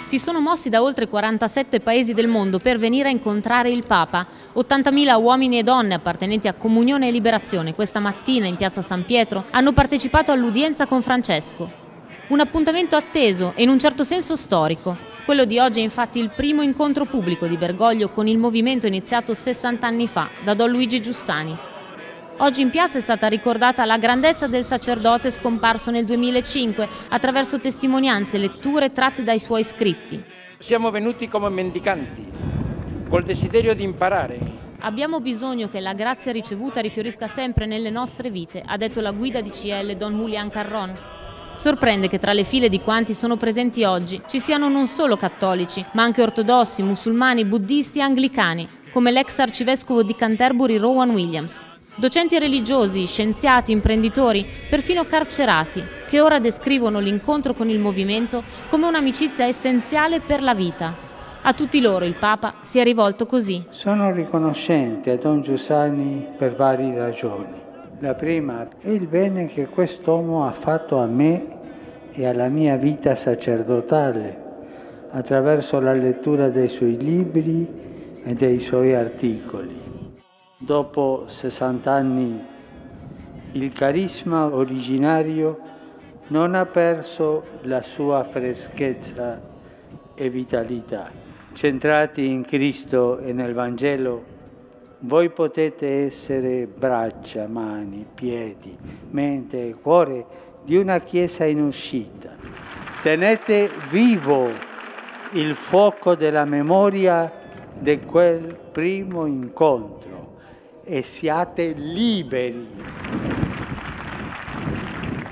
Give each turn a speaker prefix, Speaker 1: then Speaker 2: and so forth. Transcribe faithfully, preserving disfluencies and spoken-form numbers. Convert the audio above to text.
Speaker 1: si sono mossi da oltre quarantasette paesi del mondo per venire a incontrare il Papa. ottantamila uomini e donne appartenenti a Comunione e Liberazione questa mattina in piazza San Pietro hanno partecipato all'udienza con Francesco. Un appuntamento atteso e in un certo senso storico. Quello di oggi è infatti il primo incontro pubblico di Bergoglio con il movimento iniziato sessanta anni fa da Don Luigi Giussani. Oggi in piazza è stata ricordata la grandezza del sacerdote scomparso nel duemilacinque attraverso testimonianze e letture tratte dai suoi scritti.
Speaker 2: Siamo venuti come mendicanti, col desiderio di imparare.
Speaker 1: Abbiamo bisogno che la grazia ricevuta rifiorisca sempre nelle nostre vite, ha detto la guida di C L Don Julián Carrón. Sorprende che tra le file di quanti sono presenti oggi ci siano non solo cattolici, ma anche ortodossi, musulmani, buddisti e anglicani, come l'ex arcivescovo di Canterbury Rowan Williams. Docenti religiosi, scienziati, imprenditori, perfino carcerati, che ora descrivono l'incontro con il movimento come un'amicizia essenziale per la vita. A tutti loro il Papa si è rivolto così.
Speaker 3: Sono riconoscente a Don Giussani per varie ragioni. La prima è il bene che quest'uomo ha fatto a me e alla mia vita sacerdotale, attraverso la lettura dei suoi libri e dei suoi articoli. Dopo sessanta anni il carisma originario non ha perso la sua freschezza e vitalità. Centrati in Cristo e nel Vangelo, voi potete essere braccia, mani, piedi, mente e cuore di una Chiesa in uscita. Tenete vivo il fuoco della memoria di quel primo incontro e siate liberi